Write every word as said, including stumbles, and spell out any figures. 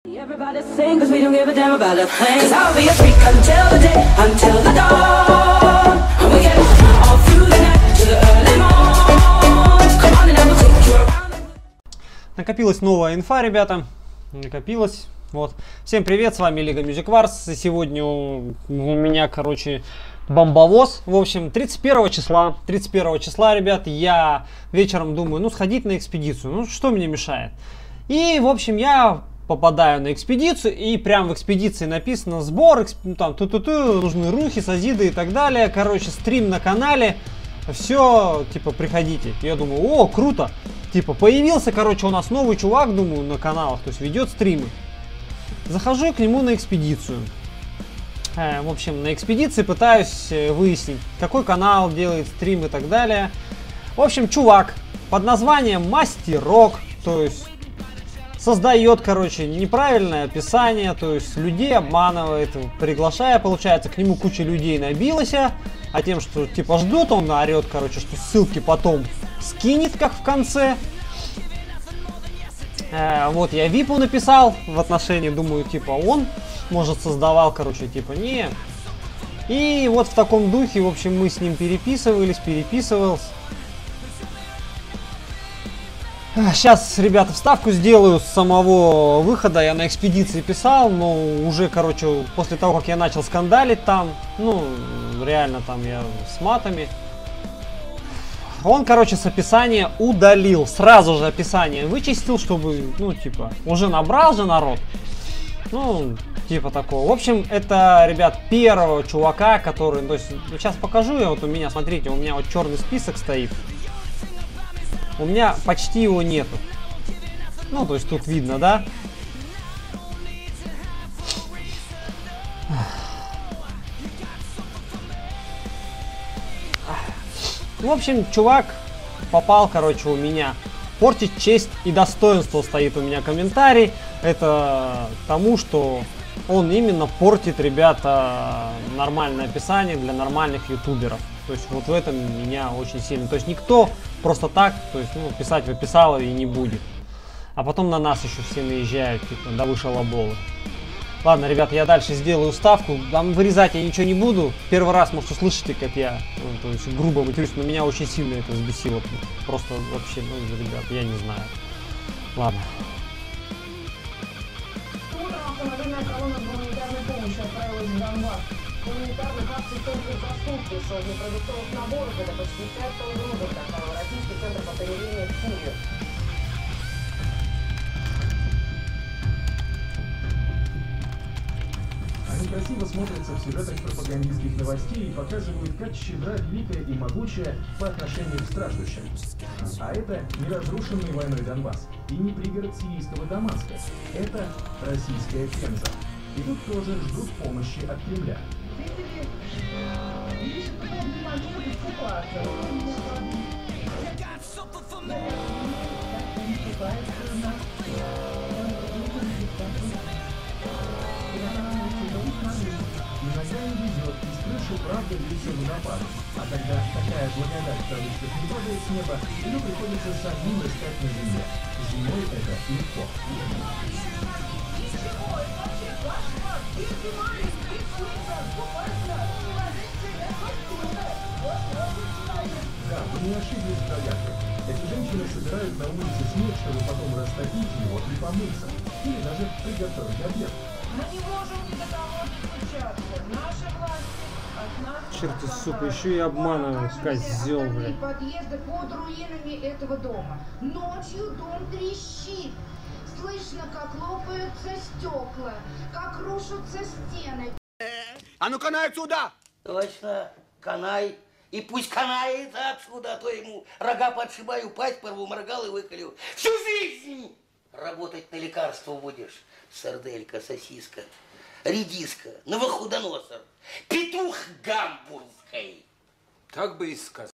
Everybody sing, 'cause we don't give a damn about a thing. 'Cause I'll be a freak until the day, until the dawn. And we get all through the night to the early morn. Come on and I will take you around. Накопилась новая инфа, ребята. Накопилась. Вот. Всем привет, с вами Лига Music Wars. И сегодня у меня, короче, бомбовоз. В общем, тридцать первого числа, тридцать первого числа, ребят, я вечером думаю, ну, сходить на экспедицию. Ну, что мне мешает? И, в общем, я попадаю на экспедицию, и прям в экспедиции написано сбор, эксп... ну, там, ту-ту-ту, нужны рухи, сазиды и так далее. Короче, стрим на канале. Все, типа, приходите. Я думаю, о, круто. Типа, появился, короче, у нас новый чувак, думаю, на каналах, то есть ведет стримы. Захожу к нему на экспедицию. Э, в общем, на экспедиции пытаюсь выяснить, какой канал делает стрим и так далее. В общем, чувак под названием Мастерок, то есть создает, короче, неправильное описание, то есть людей обманывает, приглашая, получается, к нему куча людей набилась, а тем, что типа ждут, он орет, короче, что ссылки потом скинет, как в конце. Э, вот я випу написал в отношении, думаю, типа он, может, создавал, короче, типа не. И вот в таком духе, в общем, мы с ним переписывались, переписывался. Сейчас, ребята, вставку сделаю с самого выхода. Я на экспедиции писал, но уже, короче, после того, как я начал скандалить там, ну, реально там я с матами. Он, короче, с описания удалил. Сразу же описание вычистил, чтобы, ну, типа, уже набрал же народ. Ну, типа такого. В общем, это, ребят, первого чувака, который, то есть, сейчас покажу я, вот у меня, смотрите, у меня вот черный список стоит. У меня почти его нету. Ну, то есть тут видно, да? В общем, чувак попал, короче, у меня. Портить честь и достоинство стоит у меня комментарий. Это тому, что он именно портит, ребята, нормальное описание для нормальных ютуберов. То есть вот в этом меня очень сильно. То есть никто просто так, то есть, ну, писать выписало и не будет. А потом на нас еще все наезжают, типа, да вы шалоболы. Ладно, ребята, я дальше сделаю ставку. Там вырезать я ничего не буду. Первый раз, может, услышите, как я, ну, то есть, грубо матерюсь, но меня очень сильно это взбесило. Просто вообще, ну, ребят, я не знаю. Ладно. Гуманитарных акций только заслуги сотни продуктовых наборов. Это почти пять тонн грузов, доставил Российский центр по примирению в Сирию. Они красиво смотрятся в сюжетах пропагандистских новостей и показывают, как щедра, великая и могучая по отношению к страждущим. А это не разрушенный войной Донбасс и не пригород сирийского Дамаска. Это российская Пенза. И тут тоже ждут помощи от Кремля. Иногда не везет, и с крыши правда льется водопад. А когда такая благодать в кавычках не падает с неба, ее приходится самим искать на земле. Зимой это легко. Да, вы не ошиблись в догадках. Эти женщины собирают на улице снег, чтобы потом растопить его и помыться. Или даже приготовить обед. Мы не можем ни до кого достучаться. Наши власти от нас... Черт, сука, еще и обманывают, козел, блядь. Подъезды под руинами этого дома. Ночью дом трещит. Слышно, как лопаются стекла, как рушатся стены. А ну канай отсюда! Точно, канай. И пусть канает отсюда, а то ему рога подшибаю, пасть порву, моргал и выколю. Всю жизнь работать на лекарство будешь. Сарделька, сосиска, редиска, новохудоносор, петух гамбургской. Так бы и сказал.